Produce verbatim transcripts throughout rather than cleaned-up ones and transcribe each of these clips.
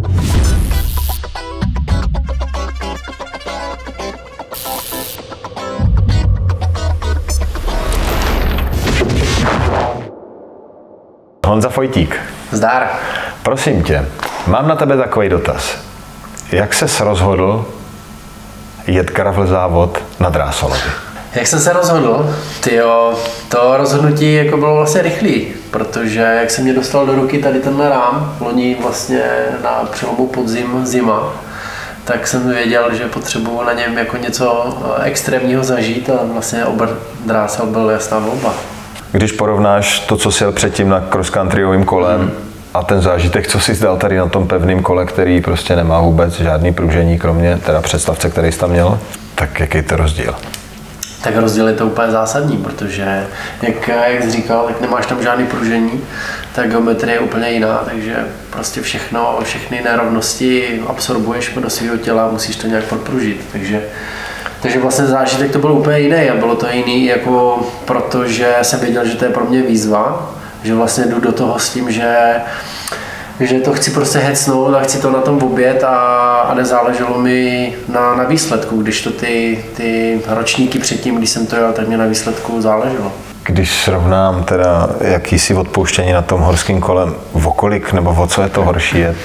Honza Fojtík. Zdar. Prosím tě, mám na tebe takový dotaz. Jak ses rozhodl jet gravel závod na Drásolovi? Jak jsem se rozhodl? Tyjo, to rozhodnutí jako bylo vlastně rychlý, protože jak jsem mě dostal do ruky tady tenhle rám, loni vlastně na přelomu podzim, zima, tak jsem věděl, že potřebuju na něm jako něco extrémního zažít a vlastně obr Drásel byl jasná volba. Když porovnáš to, co jsi jel předtím na cross-countryovým kolem hmm. a ten zážitek, co jsi dal tady na tom pevném kole, který prostě nemá vůbec žádný pružení, kromě teda představce, který jsi tam měl, tak jaký je to rozdíl? Tak rozdíl je to úplně zásadní, protože jak, jak jsi říkal, tak nemáš tam žádný pružení, tak geometrie je úplně jiná, takže prostě všechno, všechny nerovnosti absorbuješ do svého těla a musíš to nějak podpružit, takže Takže vlastně zážitek to byl úplně jiný a bylo to jiný, jako protože jsem věděl, že to je pro mě výzva, že vlastně jdu do toho s tím, že, že to chci prostě hecnout a chci to na tom obět a, a nezáleželo mi na, na výsledku, když to ty, ty ročníky předtím, když jsem to jel, tak mě na výsledku záleželo. Když srovnám teda jakýsi odpouštění na tom horským kolem, o kolik nebo o co je to horší jet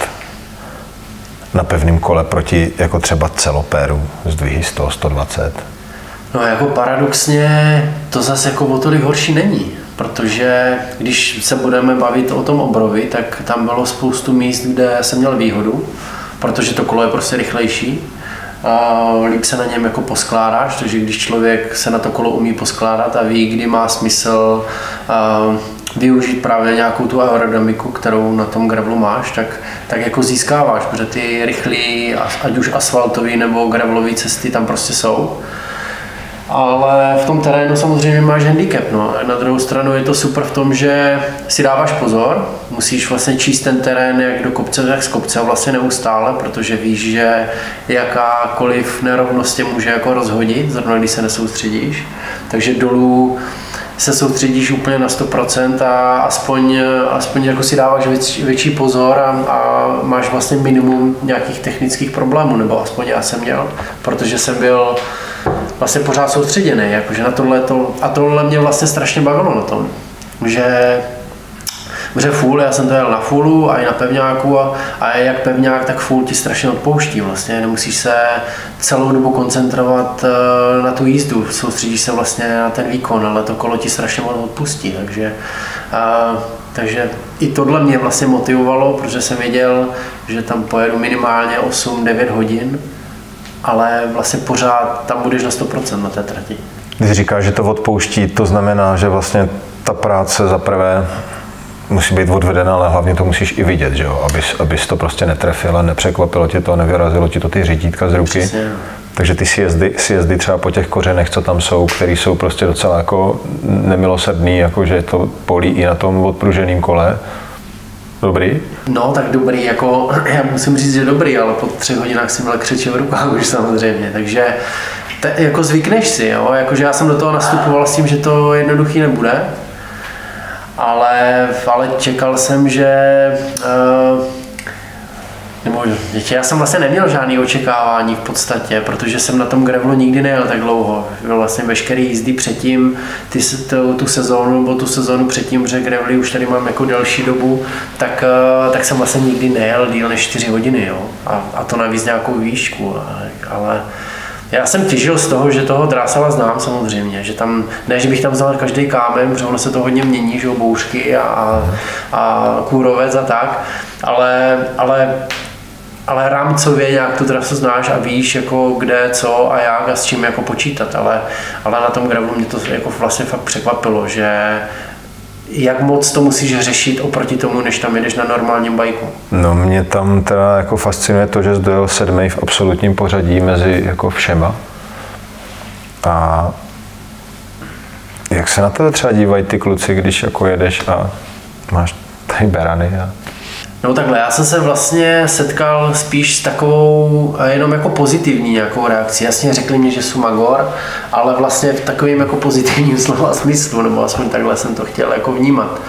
na pevném kole proti jako třeba celopéru z dvihy sto, sto dvacet? No jako paradoxně to zase jako o tolik horší není, protože když se budeme bavit o tom Obrovi, tak tam bylo spoustu míst, kde jsem měl výhodu, protože to kolo je prostě rychlejší a líp se na něm jako poskládáš, takže když člověk se na to kolo umí poskládat a ví, kdy má smysl uh, využít právě nějakou tu aerodynamiku, kterou na tom gravelu máš, tak, tak jako získáváš, protože ty rychlý, ať už asfaltový nebo gravelové cesty tam prostě jsou. Ale v tom terénu samozřejmě máš handicap. No. Na druhou stranu je to super v tom, že si dáváš pozor, musíš vlastně číst ten terén jak do kopce, tak z kopce vlastně neustále, protože víš, že jakákoliv nerovnost tě může jako rozhodit, zrovna když se nesoustředíš. Takže dolů se soustředíš úplně na sto procent a aspoň, aspoň jako si dáváš větší, větší pozor a, a máš vlastně minimum nějakých technických problémů, nebo aspoň já jsem měl, protože jsem byl vlastně pořád soustředěný, jakože na tohle to, a tohle mě vlastně strašně bavilo na tom, že Protože full, já jsem to jel na fullu a i na pevňáku a, a jak pevňák, tak full ti strašně odpouští vlastně, nemusíš se celou dobu koncentrovat uh, na tu jízdu, soustředíš se vlastně na ten výkon, ale to kolo ti strašně moc odpustí, takže, uh, takže i tohle mě vlastně motivovalo, protože jsem věděl, že tam pojedu minimálně osm devět hodin, ale vlastně pořád tam budeš na sto procent na té trati. Když říkáš, že to odpouští, to znamená, že vlastně ta práce za prvé musí být odvedena, ale hlavně to musíš i vidět, že jo? Abys, abys to prostě netrefil, nepřekvapilo tě to, nevyrazilo ti to ty řídítka z ruky. Přesně. Takže ty sjezdy, sjezdy třeba po těch kořenech, co tam jsou, které jsou prostě docela jako nemilosrdný, jako že to polí i na tom odpruženém kole. Dobrý? No tak dobrý, jako já musím říct, že dobrý, ale po třech hodinách jsem měl křeče v rukách už samozřejmě, takže te, jako zvykneš si, jo? Jakože já jsem do toho nastupoval s tím, že to jednoduchý nebude. Ale, ale čekal jsem, že uh, nebo já jsem vlastně neměl žádný očekávání v podstatě, protože jsem na tom gravelu nikdy nejel tak dlouho. Vlastně veškeré jízdy předtím, ty, tu, tu sezónu nebo tu sezónu předtím, protože gravely už tady mám jako delší dobu, tak, uh, tak jsem vlastně nikdy nejel díl než čtyři hodiny, jo? A, a to navíc nějakou výšku, ale já jsem těžil z toho, že toho Drásala znám samozřejmě, že tam, ne, že bych tam vzal každý kámen, protože ono se to hodně mění, že jo, bouřky a, a kůrovec a tak, ale, ale, ale rámcově nějak tu trasu znáš a víš, jako kde, co a jak a s čím jako počítat, ale, ale na tom gravelu mě to jako vlastně fakt překvapilo, že jak moc to musíš řešit oproti tomu, než tam jedeš na normálním bajku? No mě tam teda jako fascinuje to, že jsi dojel sedmý v absolutním pořadí mezi jako všema. A jak se na to třeba dívají ty kluci, když jako jedeš a máš tady berany? A... No takhle, já jsem se vlastně setkal spíš s takovou jenom jako pozitivní nějakou reakcí. Jasně řekli mi, že jsem magor, ale vlastně v takovým jako pozitivním slova smyslu, nebo aspoň takhle jsem to chtěl jako vnímat.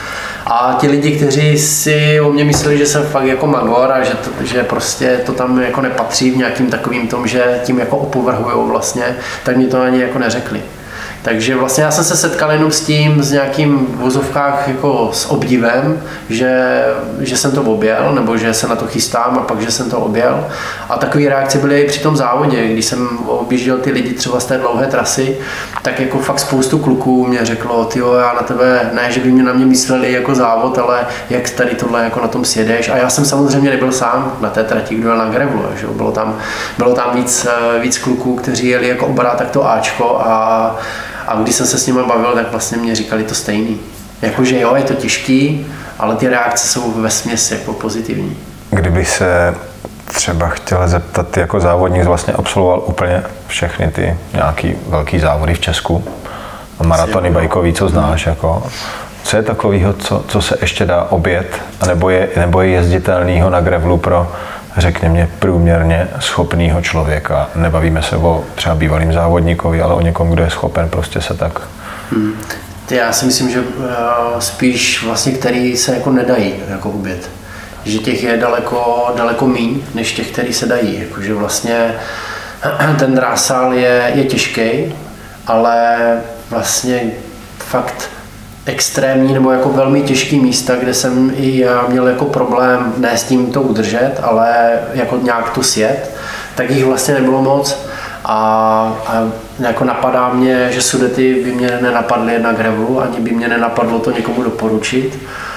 A ti lidi, kteří si o mě mysleli, že jsem fakt jako magor a že, to, že prostě to tam jako nepatří v nějakým takovým tom, že tím jako opovrhujou vlastně, tak mi to ani jako neřekli. Takže vlastně já jsem se setkal jenom s tím, s nějakým v vozovkách jako s obdivem, že, že jsem to objel, nebo že se na to chystám a pak, že jsem to objel. A takové reakce byly i při tom závodě, když jsem objížděl ty lidi třeba z té dlouhé trasy, tak jako fakt spoustu kluků mě řeklo, tyjo, já na tebe, ne, že by mě na mě mysleli jako závod, ale jak tady tohle jako na tom sjedeš. A já jsem samozřejmě nebyl sám na té trati, kdo jel na grevlu, že? Bylo tam, bylo tam víc, víc kluků, kteří jeli jako oba takto Ačko a A když jsem se s nimi bavil, tak vlastně mě říkali to stejný. Jakože jo, je to těžký, ale ty reakce jsou vesměs jako pozitivní. Kdybych se třeba chtěl zeptat, ty jako závodník vlastně absolvoval úplně všechny ty nějaký velký závody v Česku, maratony bajkový, co znáš, jako. Co je takového, co, co se ještě dá objet, nebo je, nebo je jezditelného na grevlu pro, řekněme, průměrně schopného člověka? Nebavíme se o třeba bývalým závodníkovi, ale o někom, kdo je schopen prostě se tak... Hmm. Já si myslím, že spíš vlastně, který se jako nedají jako objet. Že těch je daleko, daleko míň, než těch, který se dají. Jakože vlastně ten drásal je, je těžký, ale vlastně fakt extrémní nebo jako velmi těžký místa, kde jsem i já měl jako problém ne s tím to udržet, ale jako nějak to sjet, tak jich vlastně nebylo moc a, a jako napadá mě, že Sudety by mě nenapadly na grevlu, ani by mě nenapadlo to někomu doporučit.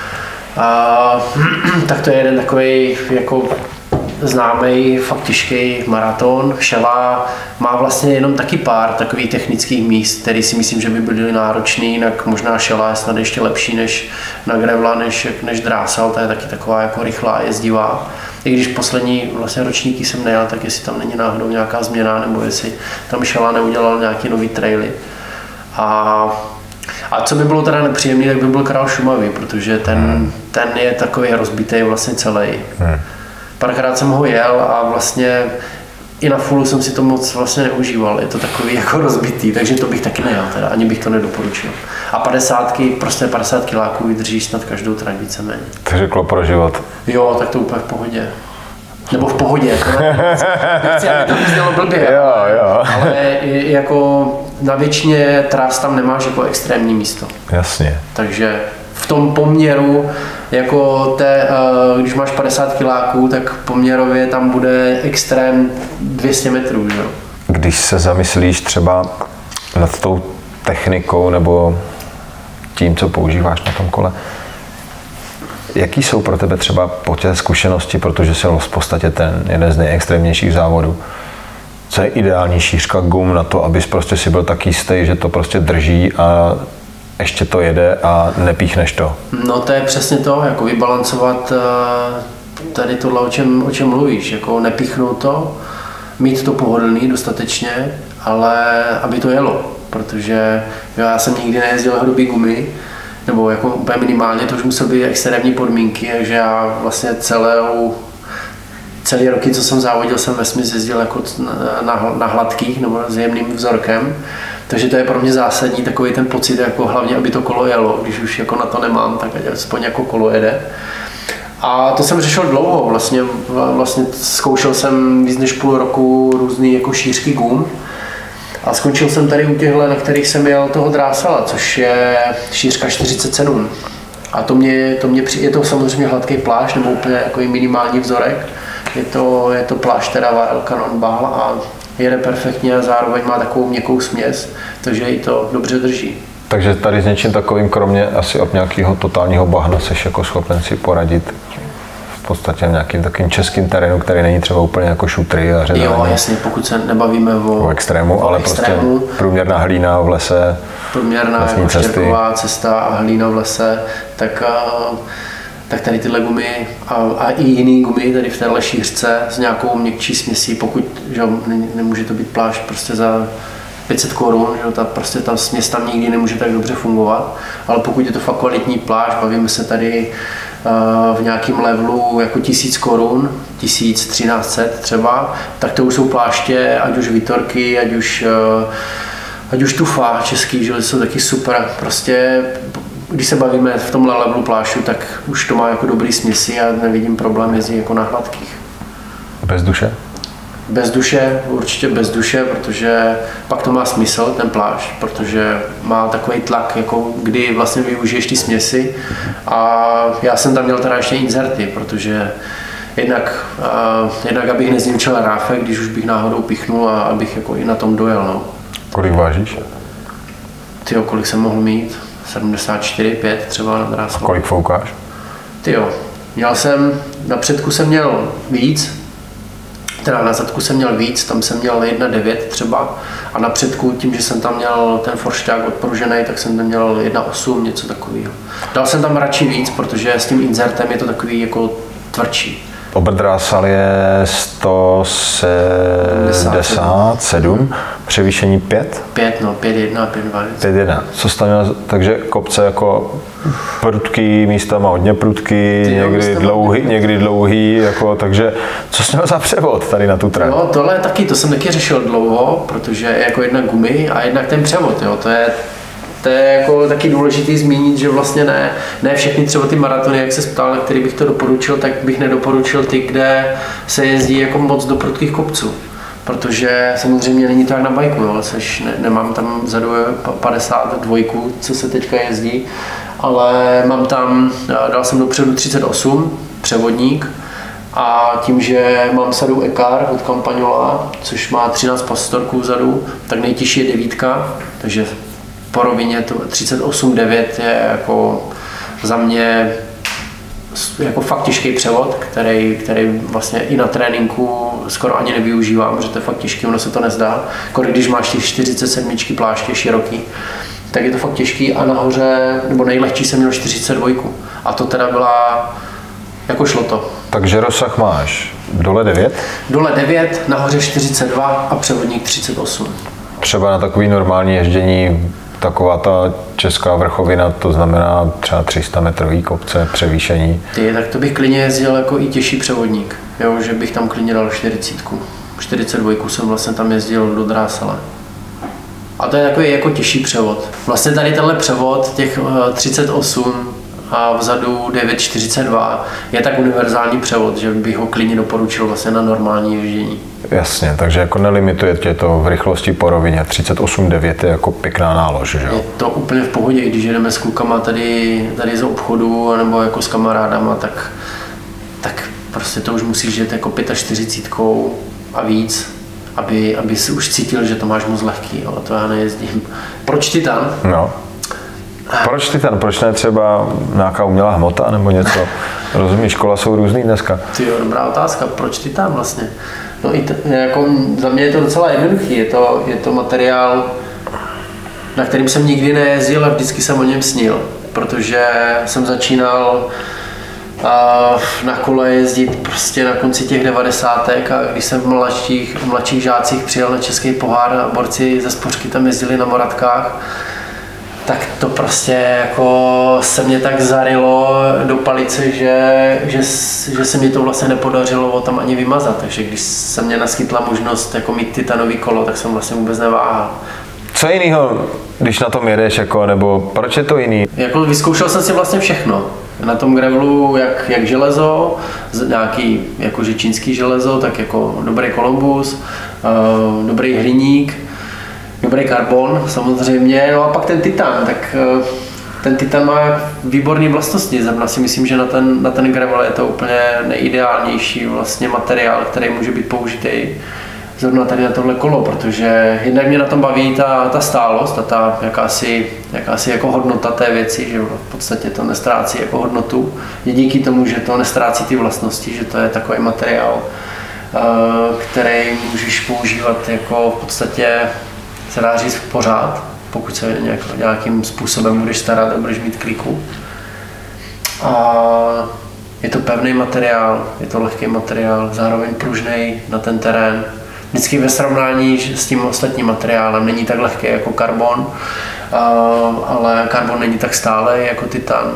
A, tak to je jeden takový jako známý, fakt těžký maraton. Šela má vlastně jenom taky pár takových technických míst, které si myslím, že by byly náročný, jinak možná Šela je snad ještě lepší než na grevla, než, než drásal, ta je taky taková jako rychlá, jezdivá. I když poslední vlastně ročníky jsem nejel, tak jestli tam není náhodou nějaká změna, nebo jestli tam Šela neudělal nějaký nový traily. A A co by bylo teda nepříjemné, tak by byl Král Šumavy, protože ten, hmm. ten je takový rozbitý vlastně celý. Hmm. Párkrát jsem ho jel a vlastně i na fullu jsem si to moc vlastně neužíval, je to takový jako rozbitý, takže to bych taky nejel teda, ani bych to nedoporučil. A padesátky, prostě padesát kiláků vydrží snad každou trať víceméně. Takže klop pro život. Jo, tak to úplně v pohodě. Nebo v pohodě, nechci, aby to vyznělo blbě, jo, jo. ale jako na většině trás tam nemáš jako extrémní místo. Jasně. Takže v tom poměru, jako té, když máš padesát kiláků, tak poměrově tam bude extrém dvě stě metrů. Že? Když se zamyslíš třeba nad tou technikou nebo tím, co používáš na tom kole, jaký jsou pro tebe třeba po té zkušenosti, protože jsi v podstatě ten jeden z nejextrémnějších závodů, co je ideální šířka gum na to, abys prostě si byl tak jistý, že to prostě drží a ještě to jede a nepíchneš to? No to je přesně to, jako vybalancovat tady tohle, o čem, o čem mluvíš, jako nepíchnout to, mít to pohodlný dostatečně, ale aby to jelo, protože já jsem nikdy nejezdil hrubý gumy, nebo jako úplně minimálně, to už musely být extrémní podmínky, takže já vlastně celou, celý roky, co jsem závodil, jsem vesměs jezdil jako na, na hladkých nebo s jemným vzorkem, takže to je pro mě zásadní takový ten pocit, jako hlavně, aby to kolo jelo, když už jako na to nemám, tak ať aspoň jako kolo jede. A to jsem řešil dlouho, vlastně, vlastně zkoušel jsem víc než půl roku různý jako šířky gum. A skončil jsem tady u těchto, na kterých jsem jel toho drásala, což je šířka čtyřicet sedm. A to mě, to mě při, je to samozřejmě hladký plášť, nebo úplně jako minimální vzorek. Je to, je to plášť teda V L Canon Ball a jede perfektně a zároveň má takovou měkkou směs, takže i to dobře drží. Takže tady s něčím takovým, kromě asi od nějakého totálního bahna, seš jako schopen si poradit v podstatě v nějakým takovým českým terénu, který není třeba úplně jako šutry a řezání. Jo, jasně, pokud se nebavíme o, o extrému, o ale extrému, prostě průměrná hlína v lese, průměrná jako štěrková cesta a hlína v lese, tak, tak tady tyhle gumy a, a i jiný gumy tady v téhle šířce s nějakou měkčí směsí, pokud že, ne, nemůže to být plášť prostě za pět set korun, že ta, prostě ta směs tam nikdy nemůže tak dobře fungovat, ale pokud je to fakt kvalitní plášť, bavíme se tady uh, v nějakém levelu jako tisíc korun, tisíc třináct set třeba, tak to už jsou pláště, ať už Vitorky, ať už, uh, ať už Tufa český, že jsou taky super, prostě když se bavíme v tomhle levelu plášťů, tak už to má jako dobrý směsi a nevidím problém jezdit jako na hladkých. Bez duše? Bez duše, určitě bez duše, protože pak to má smysl, ten plášť, protože má takový tlak, jako kdy vlastně využiješ ty směsi. A já jsem tam měl teda ještě inzerty, protože jednak, uh, jednak abych nezničil ráfek, když už bych náhodou pichnul a abych jako i na tom dojel. No. Kolik vážíš? Tyjo, kolik jsem mohl mít? sedmdesát čtyři, pět třeba na drásu. Kolik foukáš? Tyjo, měl jsem, na předku jsem měl víc, teda na zadku jsem měl víc, tam jsem měl jedna devět třeba a na předku tím, že jsem tam měl ten foršťák odporužený, tak jsem tam měl jedna osm, něco takového. Dal jsem tam radši víc, protože s tím inzertem je to takový jako tvrdší. Oberdrásal je sto sedmdesát sedm, převýšení pět? pět, no, pět jedna, pět dva. pět jedna. Co jsi tam měl, takže kopce jako prudký, místama hodně prudký, Ty někdy dlouhý, někdy dlouhý, jako, takže co jsi měl za převod tady na tu trať? No, tohle taky, to jsem taky řešil dlouho, protože jako jedna gumy a jednak ten převod, jo, to je To je jako taky důležitý zmínit, že vlastně ne, ne všechny třeba ty maratony, jak se ptal, na který bych to doporučil, tak bych nedoporučil ty, kde se jezdí jako moc do prudkých kopců. Protože samozřejmě není to jak na bajku, jo, seš, ne, nemám tam vzadu padesát dva, co se teďka jezdí, ale mám tam, dal jsem dopředu třicet osm, převodník, a tím, že mám sadu Ekar od Campagnola, což má třináct pastorků vzadu, tak nejtěžší je devítka, takže po rovině to třicet osm devět je jako za mě jako fakt těžký převod, který, který vlastně i na tréninku skoro ani nevyužívám, že to je fakt těžký, ono se to nezdá. Kolik když máš těch čtyřicet sedm pláště široký, tak je to fakt těžký a nahoře, nebo nejlehčí jsem měl čtyřicet dva. A to teda byla, jako šlo to. Takže rozsah máš dole devět? Dole devět, nahoře čtyřicet dva a převodník třicet osm. Třeba na takový normální ježdění taková ta česká vrchovina, to znamená třeba tři sta metrový kopce, převýšení. Ty, tak to bych klidně jezdil jako i těžší převodník, jo, že bych tam klidně dal čtyřicet. čtyřicet dva jsem vlastně tam jezdil do Drásele. A to je takový jako těžší převod. Vlastně tady tenhle převod, těch třicet osm a vzadu devět čtyřicet dva je tak univerzální převod, že bych ho klidně doporučil vlastně na normální ježdění. Jasně, takže jako nelimituje tě to v rychlosti po rovině. třicet osm devět je jako pěkná nálož, že jo? Je to úplně v pohodě, když jedeme s klukama tady, tady z obchodu nebo jako s kamarádama, tak, tak prostě to už musíš jet jako čtyřicet pět a víc, aby, aby si už cítil, že to máš moc lehký, ale to já nejezdím. Proč Titan? No. Proč Titan? Proč ne třeba nějaká umělá hmota nebo něco? Rozumíš, kola jsou různý dneska. Ty jo, dobrá otázka. Proč Titan vlastně? No i t- jako za mě je to docela jednoduchý. Je to, je to materiál, na kterým jsem nikdy nejezdil a vždycky jsem o něm snil. Protože jsem začínal uh, na kole jezdit prostě na konci těch devadesátek a když jsem v mladších, v mladších žácích přijel na český pohár a borci ze Spořky tam jezdili na Moratkách, tak to prostě jako se mě tak zarilo do palice, že, že, že se mi to vlastně nepodařilo tam ani vymazat. Takže když se mě naskytla možnost jako mít titanový kolo, tak jsem vlastně vůbec neváhal. Co jinýho, když na tom jedeš, jako, nebo proč je to jiný? Jako vyzkoušel jsem si vlastně všechno. Na tom gravelu jak, jak železo, nějaký jakože čínský železo, tak jako dobrý Columbus, uh, dobrý hliník, dobrý karbon samozřejmě, no a pak ten titan, tak ten titan má výborné vlastnosti. Zrovna si myslím, že na ten, na ten gravel je to úplně nejideálnější vlastně materiál, který může být použitý zrovna tady na tohle kolo, protože jednak mě na tom baví ta, ta stálost a ta jakási, jakási jako hodnota té věci, že v podstatě to nestrácí jako hodnotu. Je díky tomu, že to nestrácí ty vlastnosti, že to je takový materiál, který můžeš používat jako v podstatě se dá říct pořád, pokud se nějak, nějakým způsobem budeš starat a budeš mít kliku. A je to pevný materiál, je to lehký materiál, zároveň pružný na ten terén. Vždycky ve srovnání s tím ostatním materiálem není tak lehký jako karbon, ale karbon není tak stálý jako titan.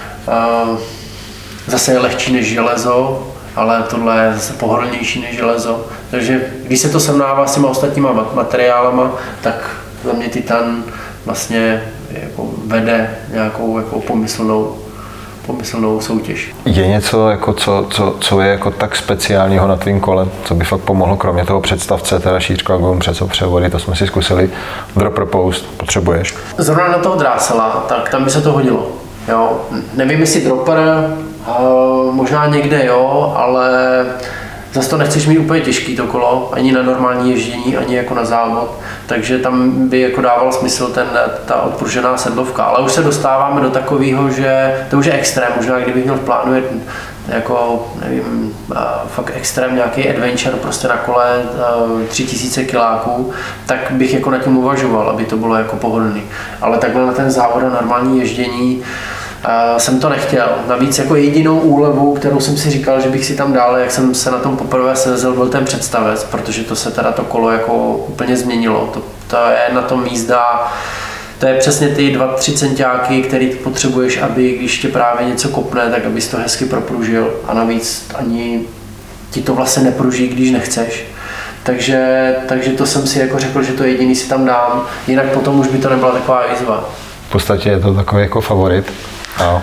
Zase je lehčí než železo, ale tohle je zase pohodlnější než železo. Takže když se to srovnává s těma ostatníma materiálama, tak za mě titan vlastně jako vede nějakou jako pomyslnou, pomyslnou soutěž. Je něco, jako co, co, co je jako tak speciálního na tvým kole, co by fakt pomohlo, kromě toho představce, teda šířka, gum, přeco, převody, to jsme si zkusili. Drop post potřebuješ? Zrovna na toho drásela, tak tam by se to hodilo. Jo. Nevím, jestli dropper, uh, možná někde jo, ale zase to nechceš mít úplně těžký to kolo, ani na normální ježdění, ani jako na závod, takže tam by jako dával smysl ten, ta odpružená sedlovka, ale už se dostáváme do takového, že to už je extrém, možná kdybych měl v plánu jet jako, nevím, fakt extrém, nějaký adventure prostě na kole tři tisíce kiláků, tak bych jako nad tím uvažoval, aby to bylo jako pohodlný, ale takhle na ten závod a normální ježdění Uh, jsem to nechtěl. Navíc jako jedinou úlevu, kterou jsem si říkal, že bych si tam dal, jak jsem se na tom poprvé sezl, byl ten představec, protože to se teda to kolo jako úplně změnilo. To, to je na tom jízda, to je přesně ty dva, tři centiáky, který ty potřebuješ, aby když tě právě něco kopne, tak abys to hezky propružil a navíc ani ti to vlastně nepruží, když nechceš. Takže, takže to jsem si jako řekl, že to jediný si tam dám, jinak potom už by to nebyla taková výzva. V podstatě je to takový jako favorit. No.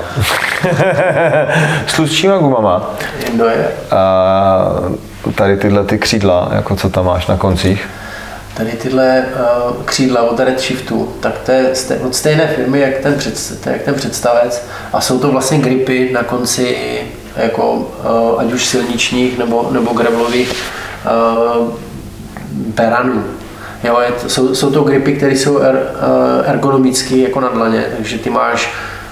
S tlustšíma gumama. Jedno je. A tady tyhle ty křídla, jako co tam máš na koncích? Tady tyhle uh, křídla od Redshiftu, tak to je od stejné firmy, jak ten, před, jak ten představec. A jsou to vlastně gripy na konci, jako, uh, ať už silničních nebo, nebo gravelových uh, beranů. Jo, je to, jsou, jsou to gripy, které jsou er, uh, ergonomické jako na dlaně, takže ty máš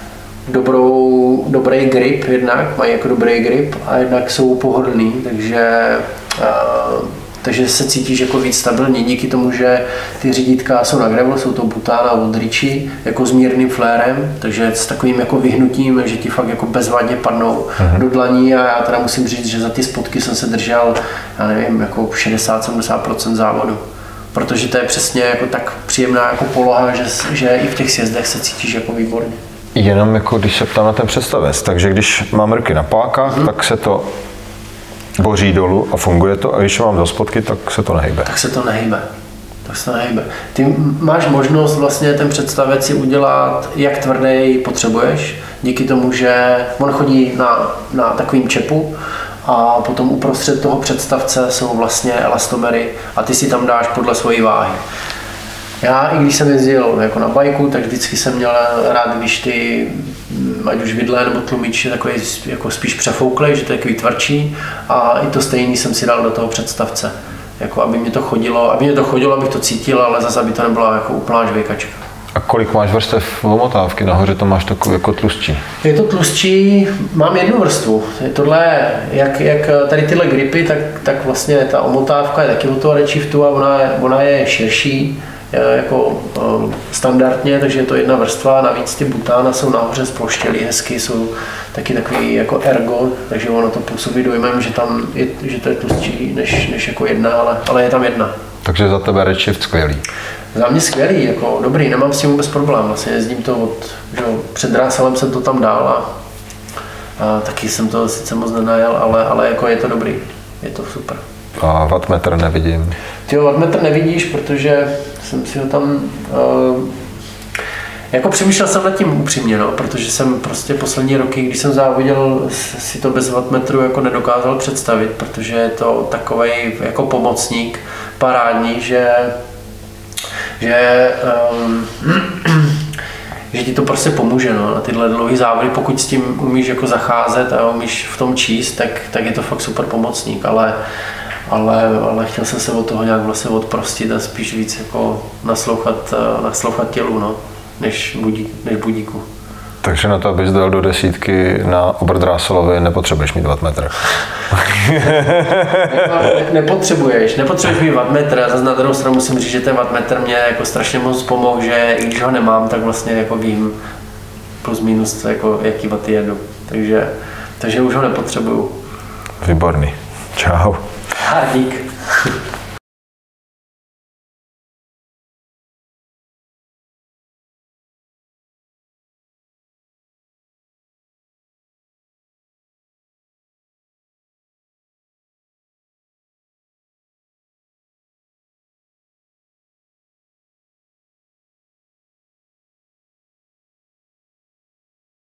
dobrou, dobrý grip jednak, mají jako dobrý grip a jednak jsou pohodlný, takže, uh, takže se cítíš jako víc stabilní díky tomu, že ty řídítka jsou na gravel, jsou to Butana od Ritchie, jako s mírným flérem, takže s takovým jako vyhnutím, že ti fakt jako bezvadně padnou uh-huh. do dlaní a já teda musím říct, že za ty spotky jsem se držel, já nevím, jako šedesát až sedmdesát procent závodu. Protože to je přesně jako tak příjemná jako poloha, že, že i v těch sjezdech se cítíš jako výborně. Jenom jako když se ptám na ten představec, takže když mám ruky na pákách, hmm. tak se to boří dolů a funguje to, a když mám do spodky, tak se to nehejbe. Tak se to nehejbe. Tak se to nehejbe. Ty máš možnost vlastně ten představec si udělat, jak tvrdý potřebuješ, díky tomu, že on chodí na, na takovým čepu, a potom uprostřed toho představce jsou vlastně elastomery a ty si tam dáš podle svojí váhy. Já, i když jsem jezdil jako na bajku, tak vždycky jsem měl rád, když ty, ať už vidle nebo tlumič je takový jako spíš přefouklej, že to je takový tvrdší, a i to stejný jsem si dal do toho představce. Jako aby mě to chodilo, aby mě to chodilo, abych to cítil, ale zase aby to nebyla jako úplná žvejkačka. A kolik máš vrstev omotávky? Nahoře to máš takový jako tlustší. Je to tlustší, mám jednu vrstvu. Je tohle, jak, jak tady tyhle gripy, tak, tak vlastně ta omotávka je taky od toho Redshiftu a ona je, ona je širší jako um, standardně, takže je to jedna vrstva. Navíc ty Butana jsou nahoře sploštělý hezky, jsou taky takový jako ergo, takže ono to působí dojmem, že, tam je, že to je tlustší než, než jako jedna, ale, ale je tam jedna. Takže za tebe Redshift skvělý. Za mě skvělý, jako dobrý, nemám s tím vůbec problém. Vlastně jezdím to od, že před Dráselem jsem to tam dál a, a taky jsem to sice moc nenajel, ale, ale jako je to dobrý, je to super. A wattmetr nevidím. Ty wattmetr nevidíš, protože jsem si ho tam, uh, jako přemýšlel jsem nad tím upřímně, no, protože jsem prostě poslední roky, když jsem závodil, si to bez wattmetru jako nedokázal představit, protože je to takovej jako pomocník parádní, že že, um, že ti to prostě pomůže, no, na tyhle dlouhé závody, pokud s tím umíš jako zacházet a umíš v tom číst, tak, tak je to fakt super pomocník, ale, ale, ale chtěl jsem se od toho nějak vlastně odprostit a spíš víc jako naslouchat, naslouchat tělu, no, než, budí, než budíku. Takže na to, abys dal do desítky na Oberdráselovi, nepotřebuješ mít wattmetr. ne, nepotřebuješ, nepotřebuješ mít wattmetr, a zase na druhou stranu musím říct, že ten wattmetr mě jako strašně moc pomohl, že i když ho nemám, tak vlastně jako vím plus minus, jako, jaký waty jedu. Takže, takže už ho nepotřebuju. Výborný. Čau. A dík.